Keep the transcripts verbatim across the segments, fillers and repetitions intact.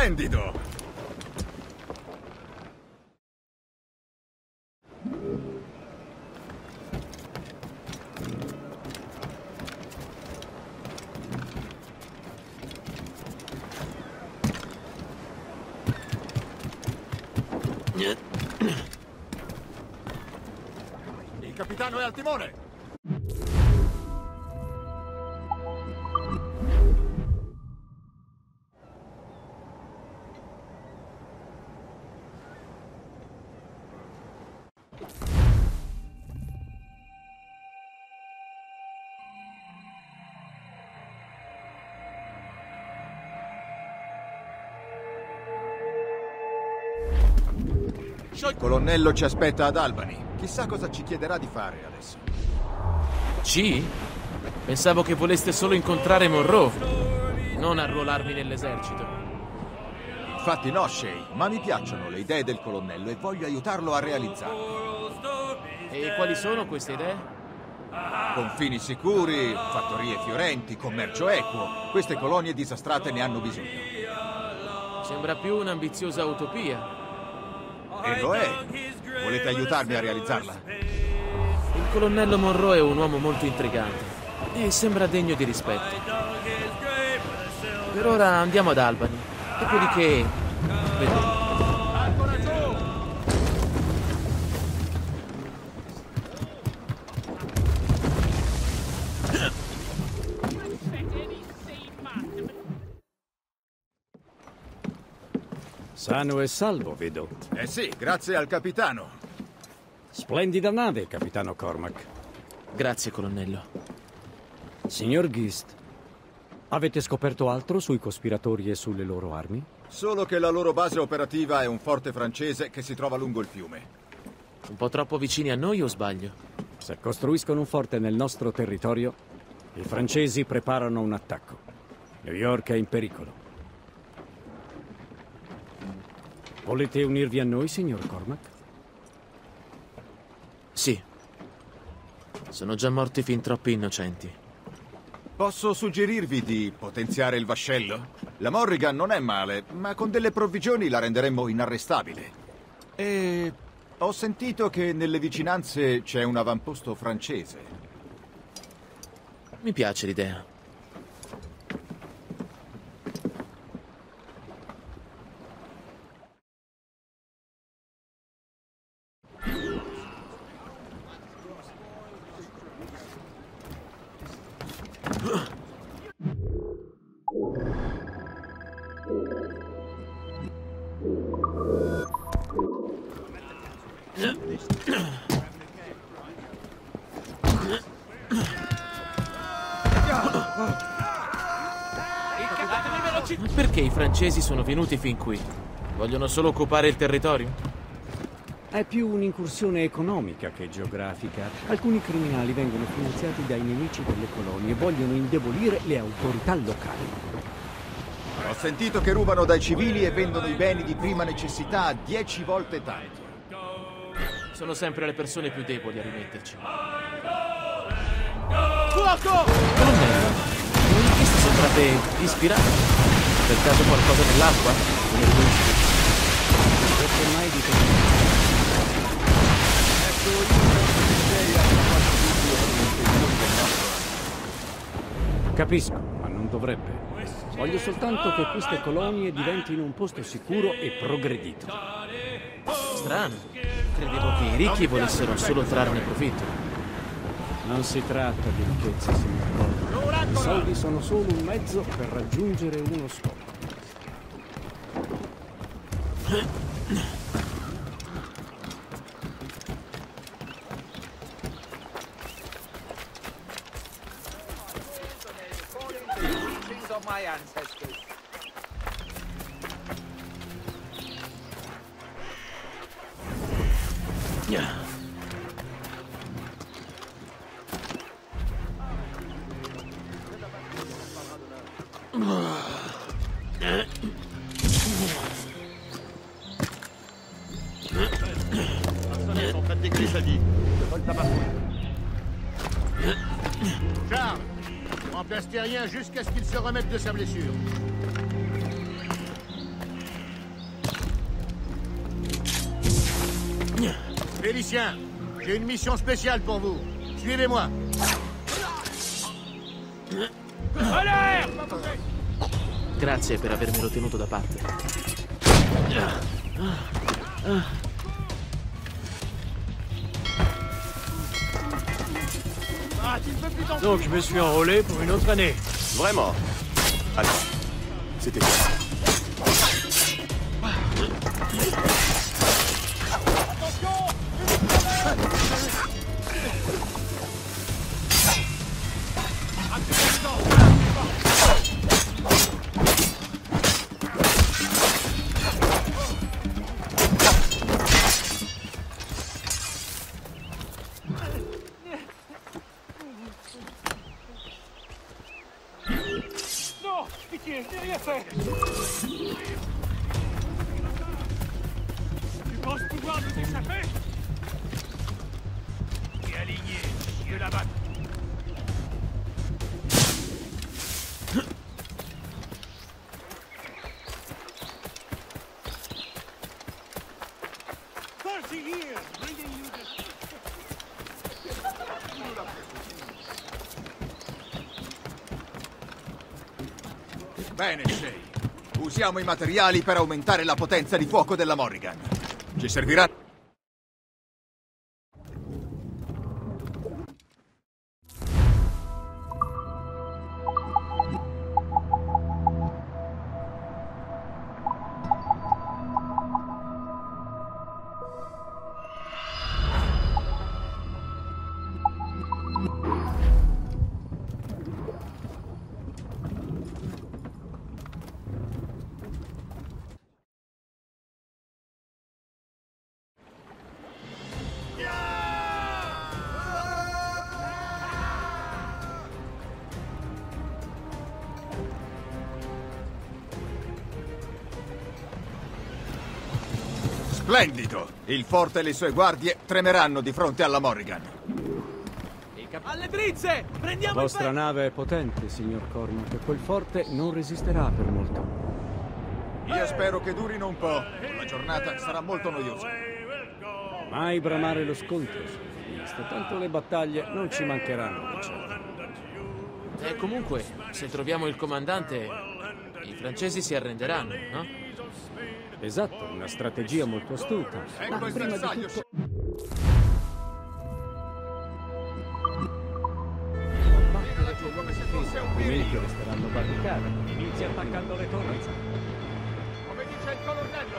Splendido! Il capitano è al timone! Il colonnello ci aspetta ad Albany. Chissà cosa ci chiederà di fare adesso. Ci? Pensavo che voleste solo incontrare Monroe, non arruolarmi nell'esercito. Infatti no, Shay, ma mi piacciono le idee del colonnello e voglio aiutarlo a realizzarle. E quali sono queste idee? Confini sicuri, fattorie fiorenti, commercio equo. Queste colonie disastrate ne hanno bisogno. Sembra più un'ambiziosa utopia. E lo è. Volete aiutarmi a realizzarla? Il colonnello Monroe è un uomo molto intrigante e sembra degno di rispetto. Per ora andiamo ad Albany, dopodiché vedremo. Sano e salvo, vedo. Eh sì, grazie al capitano. Splendida nave, capitano Cormac. Grazie, colonnello. Signor Gist, avete scoperto altro sui cospiratori e sulle loro armi? Solo che la loro base operativa è un forte francese che si trova lungo il fiume. Un po' troppo vicini a noi o sbaglio? Se costruiscono un forte nel nostro territorio, i francesi preparano un attacco. New York è in pericolo. Volete unirvi a noi, signor Cormac? Sì. Sono già morti fin troppi innocenti. Posso suggerirvi di potenziare il vascello? La Morrigan non è male, ma con delle provvigioni la renderemmo inarrestabile. E ho sentito che nelle vicinanze c'è un avamposto francese. Mi piace l'idea. Perché i francesi sono venuti fin qui? Vogliono solo occupare il territorio? È più un'incursione economica che geografica. Alcuni criminali vengono finanziati dai nemici delle colonie e vogliono indebolire le autorità locali. Ho sentito che rubano dai civili e vendono i beni di prima necessità a dieci volte tanto. Sono sempre le persone più deboli a rimetterci. Fuoco! Colonnello, non visto sembrate ispirato? Per caso qualcosa nell'acqua? Perché mai di te? Capisco, ma non dovrebbe. Voglio soltanto che queste colonie diventino un posto sicuro e progredito. Strano. Credevo che i ricchi volessero solo trarne profitto. Non si tratta di ricchezza, signor Cormac. I soldi sono solo un mezzo per raggiungere uno scopo. My ancestors. Yeah. Charles, remplace terrien jusqu'à ce qu'il se remette de sa blessure. Félicien, j'ai une mission spéciale pour vous. Suivez-moi. Grazie per avermelo tenuto da parte. Donc je me suis enrôlé pour une autre année. Vraiment? Attends. C'était quoi? Bene, Shay. Usiamo i materiali per aumentare la potenza di fuoco della Morrigan. Ci servirà... Splendido! Il forte e le sue guardie tremeranno di fronte alla Morrigan. Alle drizze! Prendiamo La il vostra nave è potente, signor Cormac, e quel forte non resisterà per molto. Io spero che durino un po'. La giornata sarà molto noiosa. Mai bramare lo scontro, Sofista, tanto le battaglie non ci mancheranno di certo. E comunque, se troviamo il comandante, i francesi si arrenderanno, no? Esatto, una strategia molto astuta. Ma Ecco il prima di bersaglio, tutto... Altrimenti resteranno barricate. Inizia attaccando le torri. Come dice il colonnello.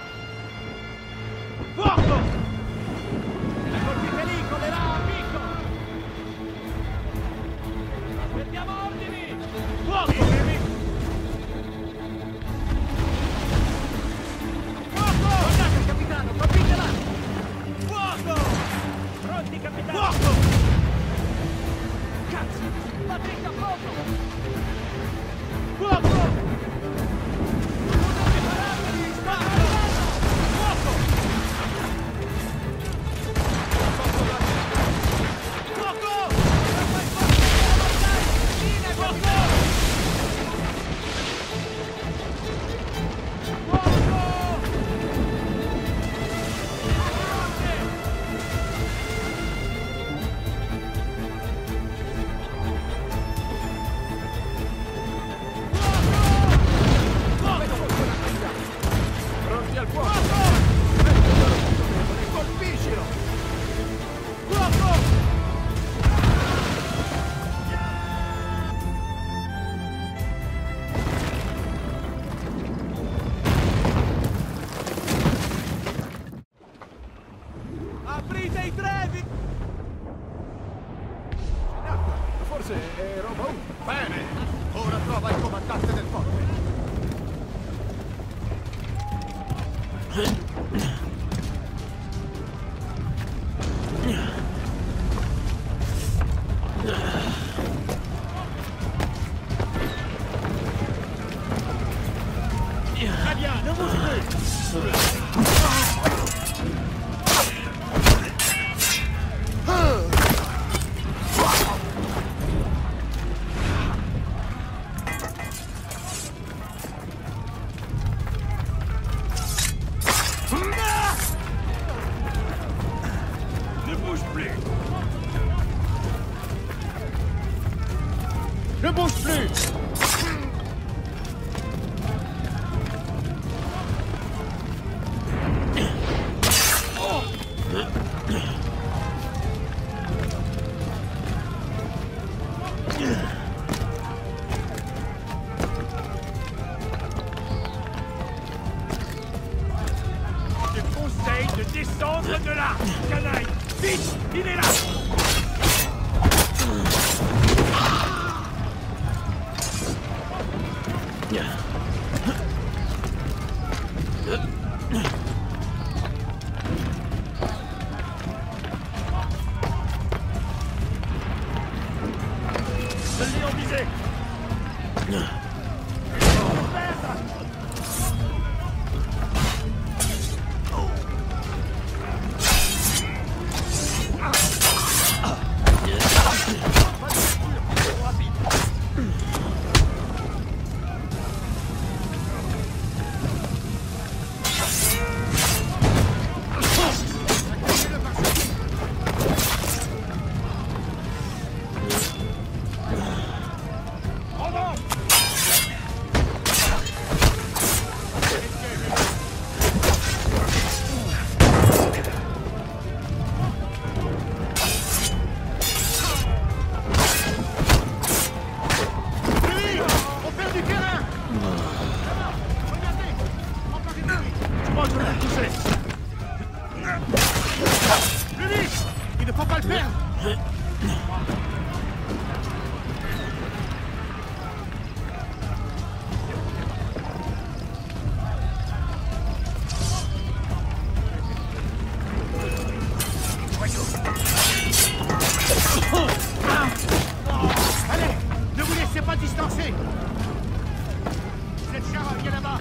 Fuoco! La colpite lì, colerà a picco! Aspettiamo ordini! Fuoco! Fuoco! Guardate, capitano, colpitela! Fuoco! Pronti, capitano! Fuoco! Cazzo! Battete a fuoco! Fuoco! Preparatevi! Sta arrivando! Fuoco! Fuoco! Pronti al fuoco! Colpiscilo! Fuoco! Aprite i trevi! Forse è roba uno. Bene! Ora trova il comandante del forte. Ne bouge plus! Je conseille de descendre de là, canaille! Vite! Il est là! Je l'ai en visée! Il ne faut pas le perdre! Allez, ne vous laissez pas distancer! Cette chara, viens là-bas!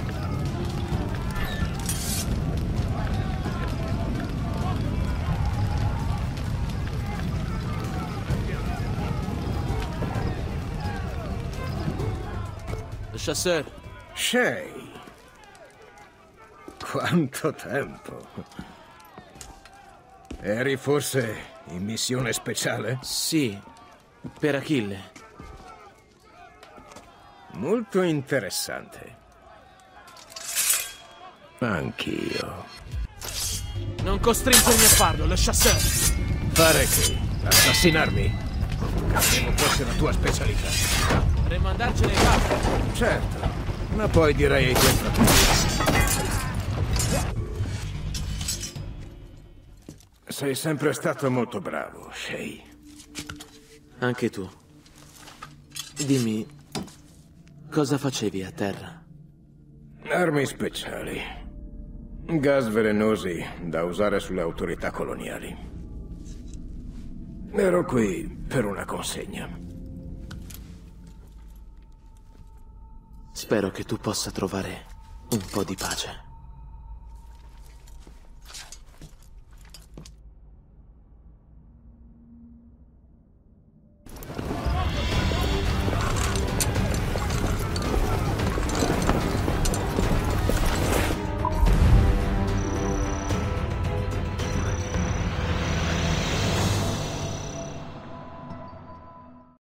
Le chasseur. Shay. Quanto tempo. Eri forse in missione speciale? Sì, per Achille. Molto interessante. Anch'io. Non costringermi a farlo, le chasseur. Fare che? Assassinarmi? Credevo fosse la tua specialità. Rimandarcene in casa. Certo, ma poi direi ai tuoi fratelli. Sei sempre stato molto bravo, Shay. Anche tu. Dimmi, cosa facevi a terra? Armi speciali. Gas velenosi da usare sulle autorità coloniali. Ero qui per una consegna. Spero che tu possa trovare un po' di pace.